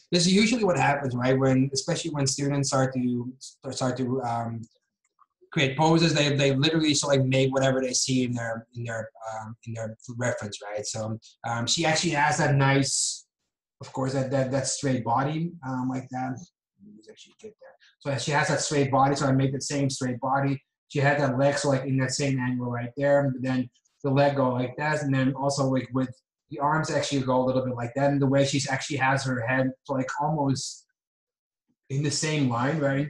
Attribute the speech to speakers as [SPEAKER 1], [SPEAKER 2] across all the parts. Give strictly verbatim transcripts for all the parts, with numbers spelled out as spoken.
[SPEAKER 1] this is usually what happens, right? When, especially when students start to start to um, create poses, they they literally so like make whatever they see in their in their um, in their reference, right? So um, she actually has that nice, of course, that that that straight body um, like that. Let's actually get there. So she has that straight body, so I make the same straight body. She had that leg so like in that same angle right there, but then the leg go like that, and then also like with the arms actually go a little bit like that, and the way she's actually has her head so like almost in the same line, right?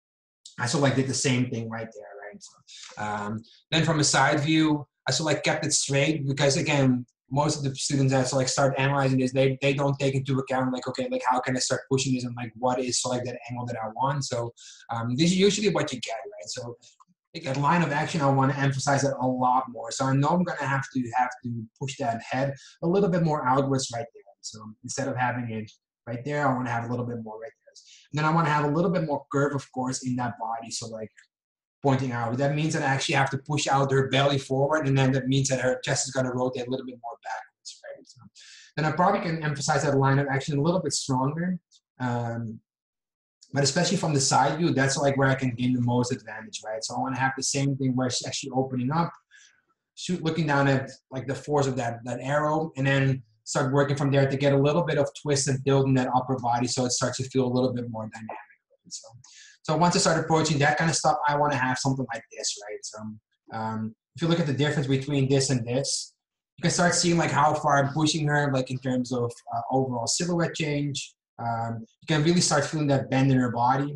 [SPEAKER 1] I sort of like did the same thing right there, right? So, um, then from a side view, I sort of like kept it straight because again, most of the students that so like start analyzing this, they they don't take into account like, okay, like how can I start pushing this and like what is so like that angle that I want. So um, this is usually what you get, right? So like a line of action, I want to emphasize that a lot more. So I know I'm gonna have to have to push that head a little bit more outwards right there. So instead of having it right there, I want to have a little bit more right there. And then I want to have a little bit more curve, of course, in that body. So like pointing out, that means that I actually have to push out her belly forward, and then that means that her chest is gonna rotate a little bit more backwards, right? So then I probably can emphasize that line of action a little bit stronger. Um, But especially from the side view, that's like where I can gain the most advantage, right? So I want to have the same thing where she's actually opening up, shoot, looking down at like the force of that, that arrow, and then start working from there to get a little bit of twist and build in that upper body so it starts to feel a little bit more dynamic. So, so once I start approaching that kind of stuff, I want to have something like this, right? So um, if you look at the difference between this and this, you can start seeing like how far I'm pushing her, like in terms of uh, overall silhouette change. Um, you can really start feeling that bend in her body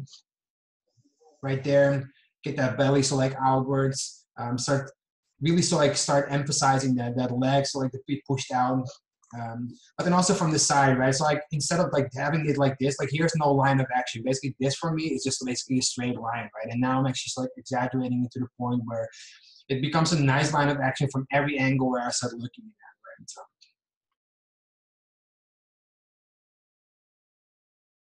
[SPEAKER 1] right there. Get that belly so like outwards. Um, start really so like start emphasizing that that leg so like the feet pushed out. Um, but then also from the side, right? So like instead of like having it like this, like here's no line of action. Basically, this for me is just basically a straight line, right? And now I'm actually like exaggerating it to the point where it becomes a nice line of action from every angle where I start looking at, right? So